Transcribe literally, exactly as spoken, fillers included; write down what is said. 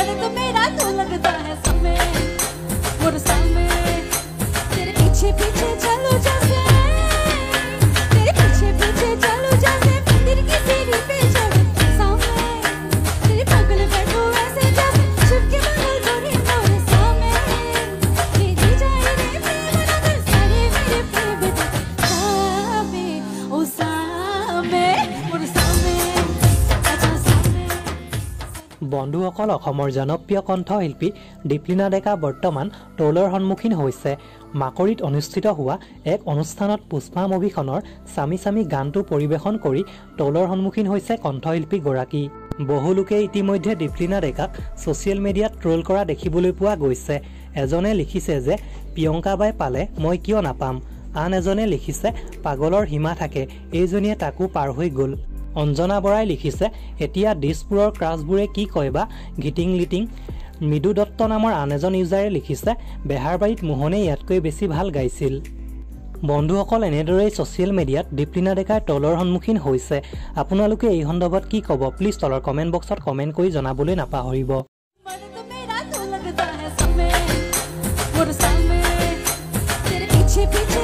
मन तो मेरा तो लगता है समय और समय तेरे पीछे पीछे चलो जैसे तेरे पीछे पीछे चलो जैसे मंदिर की सीढ़ी पे चढ़ो समय तेरे बगल बैठो ऐसे जैसे शिव के बगल गोरी मोर समय तेरी जाए रे प्रेम नगर सारे मेरे प्रेम सामे ओ सामे और समय বন্ধুসকল অসমৰ জনপ্ৰিয় কণ্ঠশিল্পী দীপলিনা ডেকা বৰ্তমান ট্ৰলৰ সন্মুখীন হৈছে মাকৰিত অনুষ্ঠিত হোৱা এক অনুষ্ঠানত পুষ্পা মুভিখনৰ সামি সামি গানটো পৰিবেশন কৰি ট্ৰলৰ সন্মুখীন হৈছে কণ্ঠশিল্পী গৰাকী বহু লোকে ইতিমধ্যে দীপলিনা ডেকাক ছ'চিয়েল মিডিয়াত ট্ৰল কৰা দেখিবলৈ পোৱা গৈছে এজনে লিখিছে যে প্ৰিয়ংকা বাই পালে মই কিয় নাপাম আন এজনে লিখিছে পাগলৰ হিমা থাকে এইজনীয়ে তাকো পাৰ হৈ গ'ল অঞ্জনা বৰাই লিখিছে এতিয়া দিছপুৰৰ ক্ৰাছবোৰে কি কয় বা গিটিং লিটিং মৃদু দত্ত নামৰ আন এজন ইউজাৰে লিখিছে বেহাৰবাৰীত মোহনে ইয়াতকৈ বেছি ভাল গাইছিল বন্ধুসকল এনেদৰেই ছ'চিয়েল মিডিয়াত দীপলিনা ডেকাৰ ট্ৰলৰ সন্মুখীন হৈছে আপোনালোকে এই সন্দৰ্ভত কি ক'ব প্লিজ তলৰ কমেণ্ট বক্সত কমেণ্ট কৰি জনাবলৈ নাপাহৰিব मन तो मेरा तो लगता है समय और समय तेरे पीछे पीछे